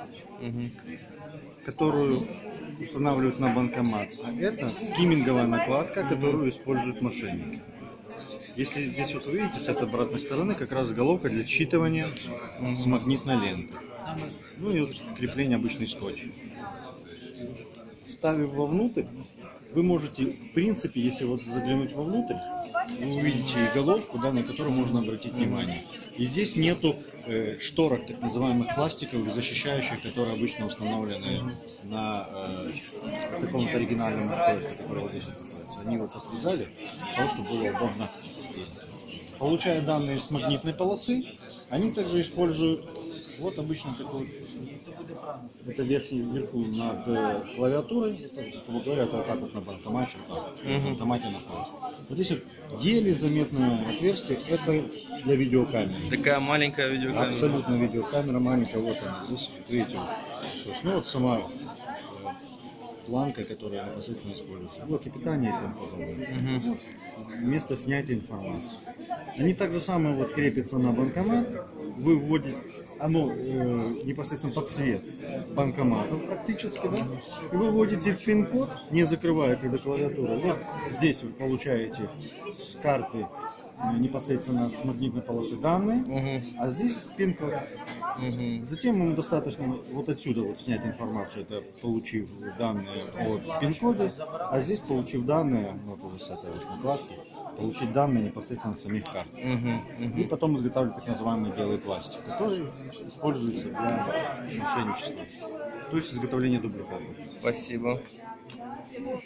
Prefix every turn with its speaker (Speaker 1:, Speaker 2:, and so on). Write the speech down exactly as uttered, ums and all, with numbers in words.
Speaker 1: Угу.
Speaker 2: которую устанавливают на банкомат, а это скимминговая накладка, которую используют мошенники. Если здесь вот вы видите, с этой обратной стороны как раз головка для считывания с магнитной ленты. Ну и вот крепление обычный скотч. Вставив вовнутрь, вы можете, в принципе, если вот заглянуть вовнутрь, вы увидите головку, да, на которую можно обратить внимание. И здесь нету э, шторок, так называемых пластиковых, защищающих, которые обычно установлены на э, таком вот оригинальном устройстве, которое вот здесь находится. Они его посрезали, для того, чтобы было удобно. Получая данные с магнитной полосы, они также используют вот обычно такой, это верхний, вверху над э, клавиатурой, это, грубо говоря, это вот так вот на банкомате, вот так, uh-huh. на банкомате находится. Вот здесь вот еле заметное отверстие, это для видеокамеры.
Speaker 1: Такая маленькая видеокамера.
Speaker 2: Абсолютно видеокамера маленькая, вот она, здесь, видите, вот, ну вот сама планка, которая непосредственно используется, блоки питания и тому подобное. Uh-huh. Место снятия информации. Они также самое вот крепятся на банкомат, вы вводите, оно э, непосредственно под цвет банкомата практически, да, и вы вводите пин-код, не закрывая когда клавиатуру. Вот здесь вы получаете с карты э, непосредственно с магнитной полосы данные, uh-huh. а здесь пин-код. Uh-huh. Затем ему достаточно вот отсюда вот снять информацию, это получив данные от пин-кода, а здесь получив данные, вот уже с этой вот накладки, получить данные непосредственно от самих карт. Uh-huh. Uh-huh. И потом изготавливать так называемый белый пластик, который используется для мошенничества, то есть изготовления дубликатов.
Speaker 1: Спасибо.